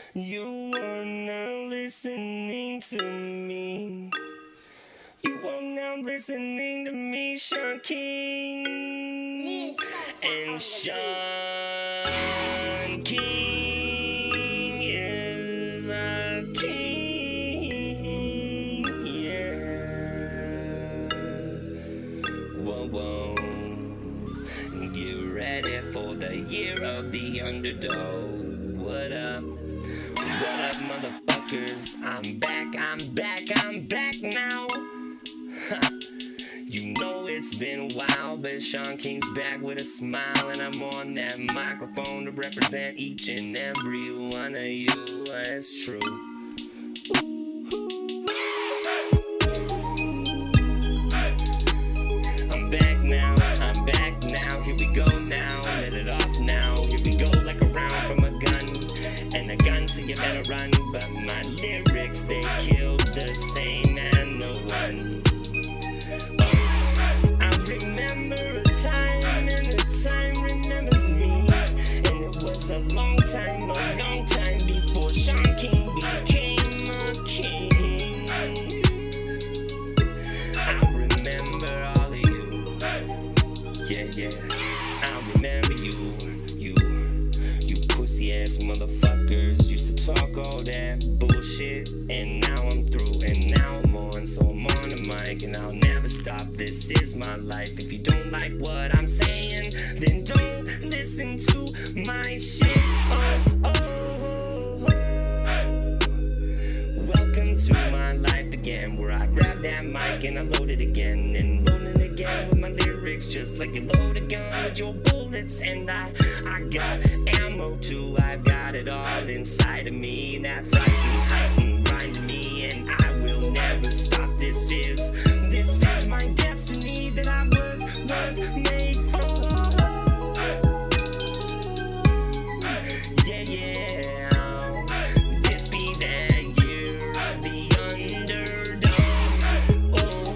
You are now listening to me. You are now listening to me, Shawn King. And Shawn King is a king. Yeah. Whoa, whoa. Get ready for the year of the underdog. What up? What up, motherfuckers? I'm back now. You know it's been a while, but Shawn King's back with a smile, and I'm on that microphone to represent each and every one of you. It's true. I'm back now, here we go now, let it off now, here we go like a round from a gun, and a gun so you better run, but my lyrics, they killed the same and the one. I remember a time, and the time remembers me, and it was a long time before Shawn King became a king. I remember all of you, yeah, I remember you pussy ass motherfuckers used to talk all that bullshit, and now I'm through, and now I'm on, so I'm on the mic, and I'll never stop. This is my life. If you don't like what I'm saying, then don't listen to my shit. Welcome to my life again, where I grab that mic and I load it again, and roll it again with my lyrics, just like you load a gun with your bullets. And I got ammo too. I've got it all inside of me, that frightened, heightened, grind me, and I will never stop. This is my destiny that I was made for. Yeah. This be that year of the underdog.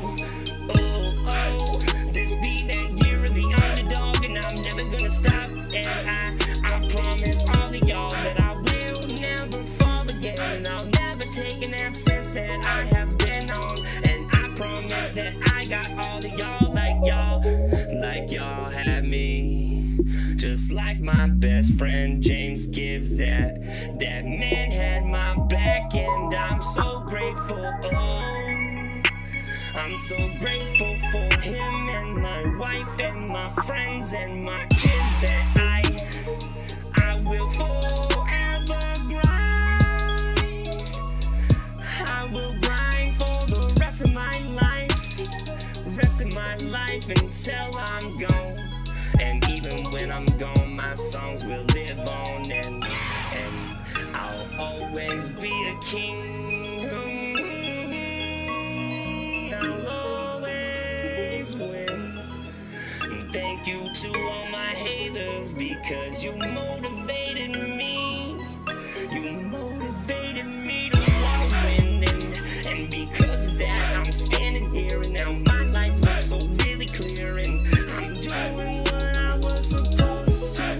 Oh. This be that year of the underdog, and I'm never gonna stop. And I promise all of y'all that I will never fall again, and I'll never take an absence that I have been on. And I promise that I got all of y'all like y'all had me. Just like my best friend James Gibbs, that man had my back, and I'm so grateful. I'm so grateful for him and my wife and my friends and my kids, that I will forever grind. I will grind for the rest of my life until I'm gone. And even when I'm gone, my songs will live on, and I'll always be a king. I'll always win. And thank you to all my haters, because you motivated me. You motivated me to want to win, and because of that, I'm standing here, and now my life looks so really clear, and I'm doing what I was supposed to.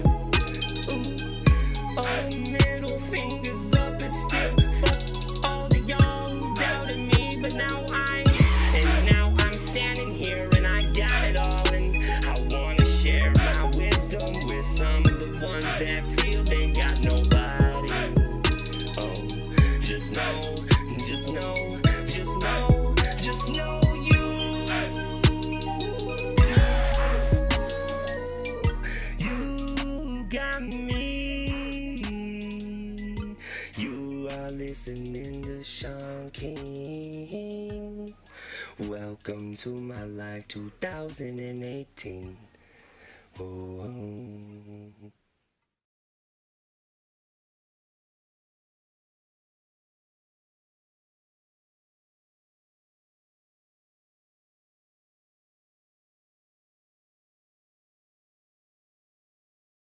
Middle fingers up, it's still fuck all of y'all who doubted me, but now I'm standing here, and I got it all, and I wanna share my wisdom with some of the ones that feel they got nobody. Just know you got me. You are listening to Shawn King. Welcome to my life 2018. Oh.